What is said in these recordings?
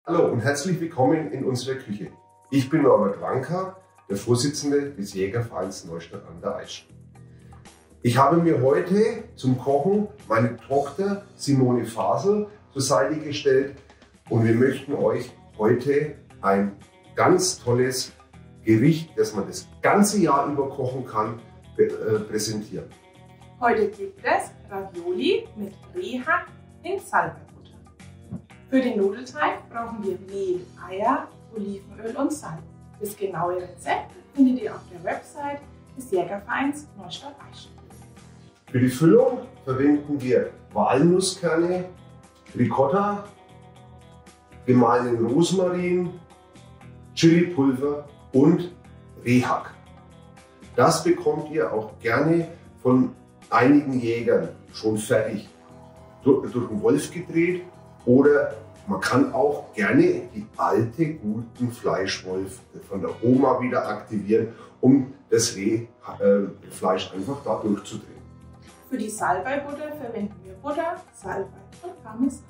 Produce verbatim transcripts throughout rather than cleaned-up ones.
Hallo und herzlich willkommen in unserer Küche. Ich bin Norbert Wanka, der Vorsitzende des Jägervereins Neustadt an der Aisch. Ich habe mir heute zum Kochen meine Tochter Simone Fasel zur Seite gestellt und wir möchten euch heute ein ganz tolles Gericht, das man das ganze Jahr über kochen kann, präsentieren. Heute gibt es Ravioli mit Rehhack in Salbeibutter. Für den Nudelteig brauchen wir Mehl, Eier, Olivenöl und Salz. Das genaue Rezept findet ihr auf der Website des Jägervereins Neustadt Aisch. Für die Füllung verwenden wir Walnusskerne, Ricotta, gemahlenen Rosmarin, Chilipulver und Rehhack. Das bekommt ihr auch gerne von einigen Jägern schon fertig durch, durch den Wolf gedreht, oder man kann auch gerne die alte guten Fleischwolf von der Oma wieder aktivieren, um das Rehfleisch äh, einfach da durchzudrehen. Für die Salbeibutter verwenden wir Butter, Salbei und Parmesan.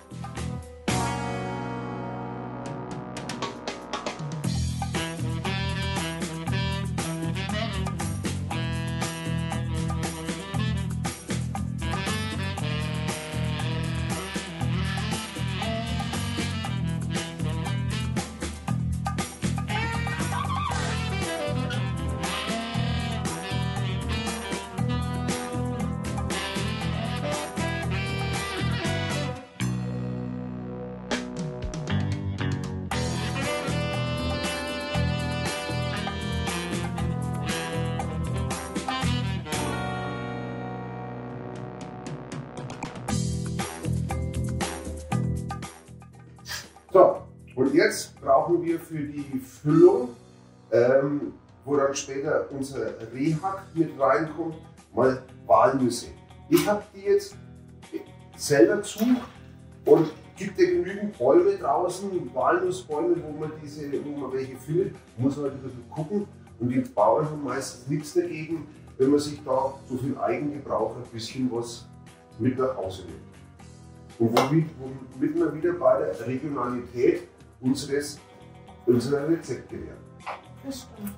So, und jetzt brauchen wir für die Füllung, ähm, wo dann später unser Rehhack mit reinkommt, mal Walnüsse. Ich habe die jetzt selber gesucht und gibt ja genügend Bäume draußen, Walnussbäume, wo man, diese, wo man welche findet, muss man halt ein bisschen gucken. Und die Bauern haben meistens nichts dagegen, wenn man sich da so viel Eigengebrauch ein bisschen was mit nach Hause nimmt. Und womit, womit wir wieder bei der Regionalität unseres, unserer Rezepte werden. Das stimmt.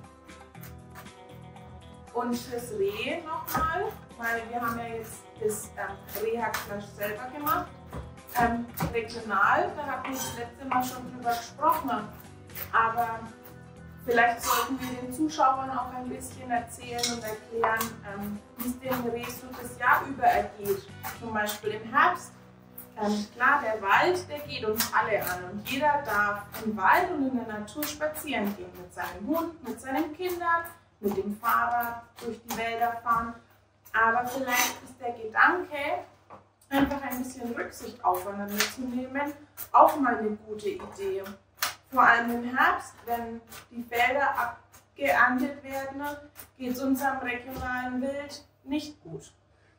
Und fürs Reh nochmal, weil wir haben ja jetzt das ähm, Rehhackfleisch selber gemacht. Ähm, regional, da hatten wir das letzte Mal schon drüber gesprochen. Aber vielleicht sollten wir den Zuschauern auch ein bisschen erzählen und erklären, ähm, wie es dem Reh so das Jahr über ergeht. Zum Beispiel im Herbst. Ähm, klar, der Wald, der geht uns alle an und jeder darf im Wald und in der Natur spazieren gehen. Mit seinem Hund, mit seinen Kindern, mit dem Fahrrad, durch die Wälder fahren. Aber vielleicht ist der Gedanke, einfach ein bisschen Rücksicht aufeinander zu nehmen, auch mal eine gute Idee. Vor allem im Herbst, wenn die Felder abgeerntet werden, geht es unserem regionalen Wild nicht gut.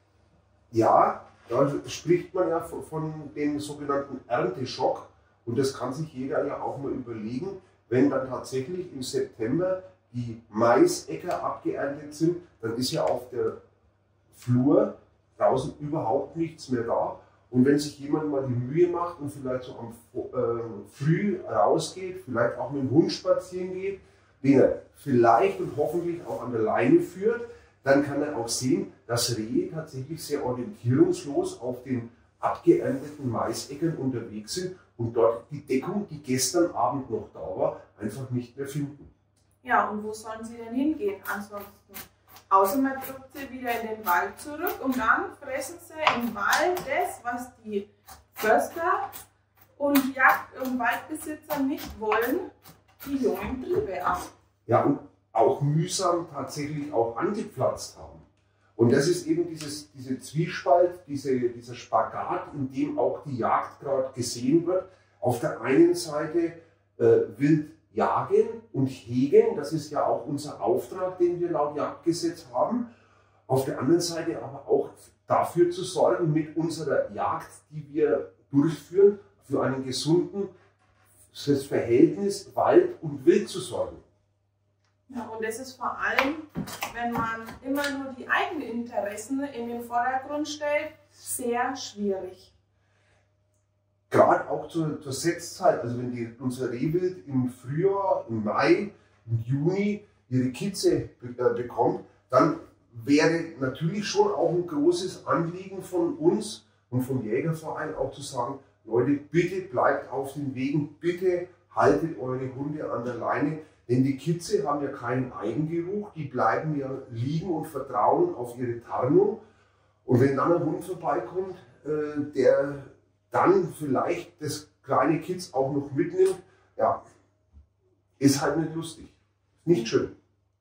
Ja, da spricht man ja von, von dem sogenannten Ernteschock, und das kann sich jeder ja auch mal überlegen, wenn dann tatsächlich im September die Maisäcker abgeerntet sind, dann ist ja auf der Flur draußen überhaupt nichts mehr da. Und wenn sich jemand mal die Mühe macht und vielleicht so am äh, früh rausgeht, vielleicht auch mit dem Hund spazieren geht, den er vielleicht und hoffentlich auch an der Leine führt, dann kann er auch sehen, dass Rehe tatsächlich sehr orientierungslos auf den abgeernteten Maisäckern unterwegs sind und dort die Deckung, die gestern Abend noch da war, einfach nicht mehr finden. Ja, und wo sollen sie denn hingehen ansonsten? Außer man drückt sie wieder in den Wald zurück und dann fressen sie im Wald das, was die Förster und Jagd- und Waldbesitzer nicht wollen, die jungen Triebe ab. Ja, und auch mühsam tatsächlich auch angepflanzt haben. Und das ist eben dieses, diese Zwiespalt, diese, dieser Spagat, in dem auch die Jagd gerade gesehen wird. Auf der einen Seite äh, wild jagen und hegen, das ist ja auch unser Auftrag, den wir laut Jagdgesetz haben. Auf der anderen Seite aber auch dafür zu sorgen, mit unserer Jagd, die wir durchführen, für einen gesunden das Verhältnis Wald und Wild zu sorgen. Ja, und das ist vor allem, wenn man immer nur die eigenen Interessen in den Vordergrund stellt, sehr schwierig. gerade auch zur, zur Setzzeit, also wenn die, unser Rehwild im Frühjahr, im Mai, im Juni ihre Kitze äh, bekommt, dann wäre natürlich schon auch ein großes Anliegen von uns und vom Jägerverein auch zu sagen, Leute, bitte bleibt auf den Wegen, bitte haltet eure Hunde an der Leine, denn die Kitze haben ja keinen Eigengeruch, die bleiben ja liegen und vertrauen auf ihre Tarnung. Und wenn dann ein Hund vorbeikommt, äh, der dann vielleicht das kleine Kitz auch noch mitnimmt, ja, ist halt nicht lustig, nicht schön.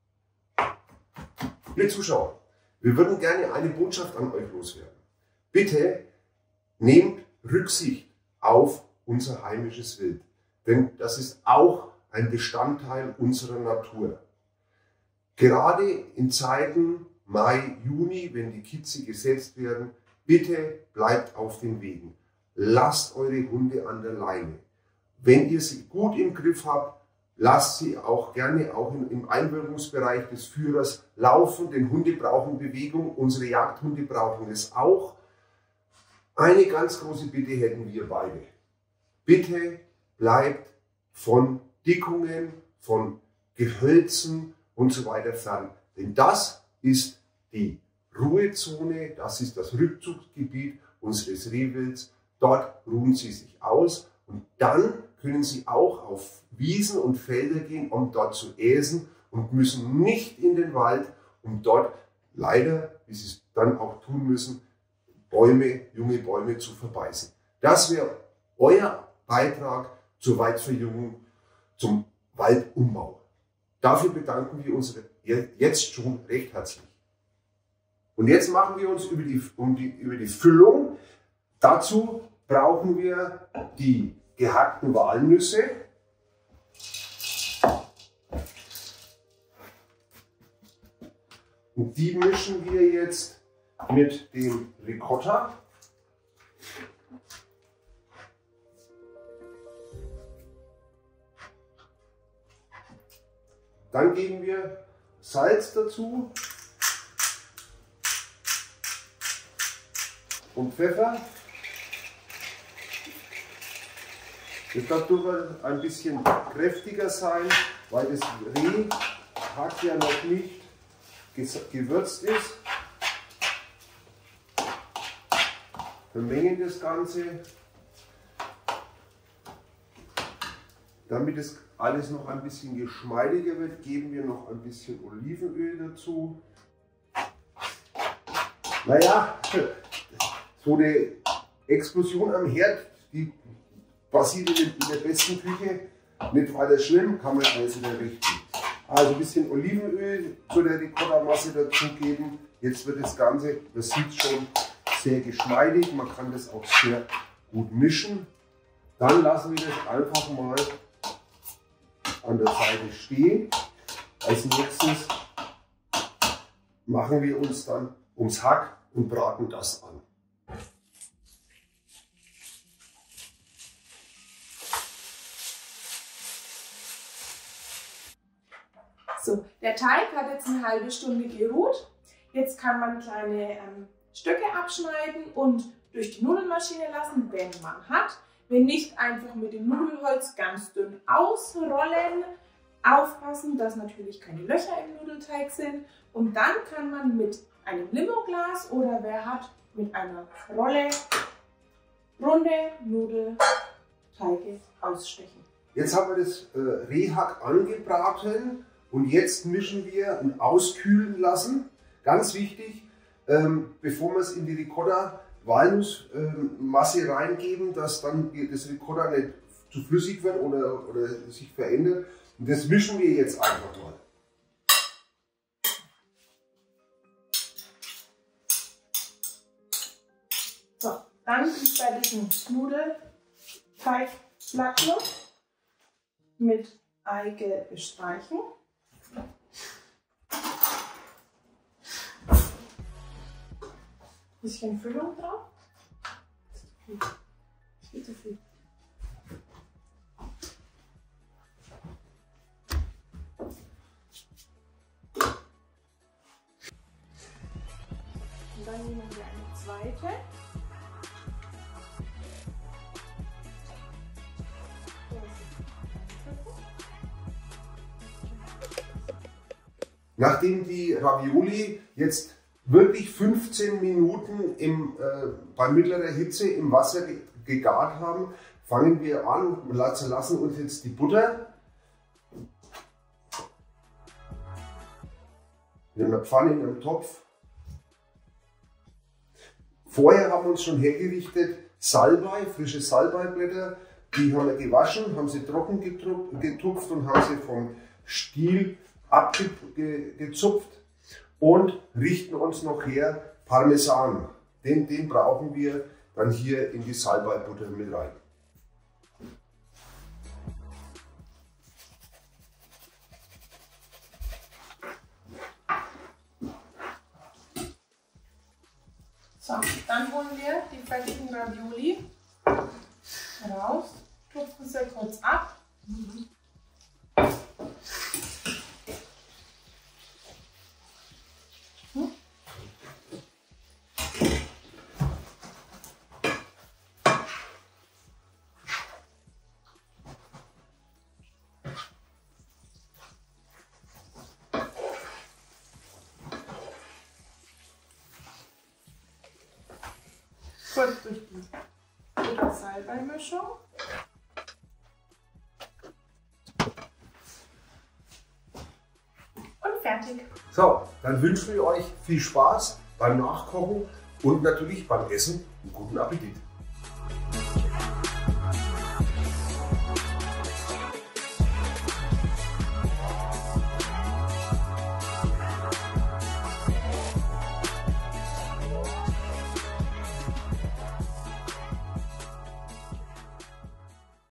Liebe Zuschauer, wir würden gerne eine Botschaft an euch loswerden. Bitte nehmt Rücksicht auf unser heimisches Wild, denn das ist auch ein Bestandteil unserer Natur. Gerade in Zeiten Mai, Juni, wenn die Kitze gesetzt werden, bitte bleibt auf den Wegen. Lasst eure Hunde an der Leine. Wenn ihr sie gut im Griff habt, lasst sie auch gerne auch im Einwirkungsbereich des Führers laufen, denn Hunde brauchen Bewegung, unsere Jagdhunde brauchen es auch. Eine ganz große Bitte hätten wir beide. Bitte bleibt von Dickungen, von Gehölzen und so weiter fern. Denn das ist die Ruhezone, das ist das Rückzugsgebiet unseres Rehwilds. Dort ruhen sie sich aus und dann können sie auch auf Wiesen und Felder gehen, um dort zu äsen und müssen nicht in den Wald, um dort leider, wie sie es dann auch tun müssen, Bäume, junge Bäume zu verbeißen. Das wäre euer Beitrag zur Waldverjüngung, zum Waldumbau. Dafür bedanken wir uns jetzt schon recht herzlich. Und jetzt machen wir uns über die, um die, über die Füllung. Dazu brauchen wir die gehackten Walnüsse. Und die mischen wir jetzt mit dem Ricotta. Dann geben wir Salz dazu und Pfeffer. Das darf durchaus ein bisschen kräftiger sein, weil das Rehhack ja noch nicht gewürzt ist. Vermengen das Ganze, damit es alles noch ein bisschen geschmeidiger wird, geben wir noch ein bisschen Olivenöl dazu. Naja, so eine Explosion am Herd, die passiert in der besten Küche, nicht weiter schlimm, kann man alles wieder richten. Also ein bisschen Olivenöl zu der Ricotta-Masse dazugeben. Jetzt wird das Ganze, das sieht schon sehr geschmeidig, man kann das auch sehr gut mischen. Dann lassen wir das einfach mal an der Seite stehen. Als nächstes machen wir uns dann ums Hack und braten das an. So, der Teig hat jetzt eine halbe Stunde geruht. Jetzt kann man kleine ähm, Stücke abschneiden und durch die Nudelmaschine lassen, wenn man hat. Wenn nicht, einfach mit dem Nudelholz ganz dünn ausrollen. Aufpassen, dass natürlich keine Löcher im Nudelteig sind. Und dann kann man mit einem Limoglas oder wer hat, mit einer Rolle runde Nudelteige ausstechen. Jetzt haben wir das äh, Rehhack angebraten und jetzt mischen wir und auskühlen lassen. Ganz wichtig, ähm, bevor wir es in die Ricotta Walnussmasse ähm, reingeben, dass dann das Ricotta nicht zu flüssig wird oder, oder sich verändert. Und das mischen wir jetzt einfach mal. So, dann die fertigen Nudelteigplatten mit Eigelb bestreichen. Bisschen Füllung drauf. Viel zu viel. Und dann nehmen wir eine zweite. Nachdem die Ravioli jetzt wirklich fünfzehn Minuten im, äh, bei mittlerer Hitze im Wasser gegart haben, fangen wir an, lassen uns jetzt die Butter in einer Pfanne, in einem Topf. Vorher haben wir uns schon hergerichtet Salbei, frische Salbeiblätter, die haben wir gewaschen, haben sie trocken getupft und haben sie vom Stiel abgezupft und richten uns noch her Parmesan. Den, den brauchen wir dann hier in die Salbeibutter mit rein. So, dann holen wir die fertigen Ravioli raus, tupfen sie kurz ab. Mhm. Kurz durch die Salbeimischung. Und fertig. So, dann wünschen wir euch viel Spaß beim Nachkochen und natürlich beim Essen einen guten Appetit.